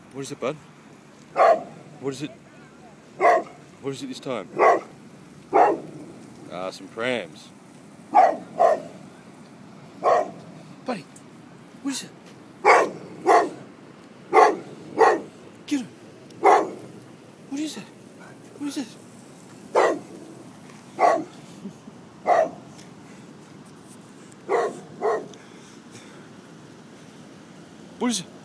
What is it, bud? What is it? What is it this time? Some prams. Buddy, what is it? Get him. What is it? What is it? What is it?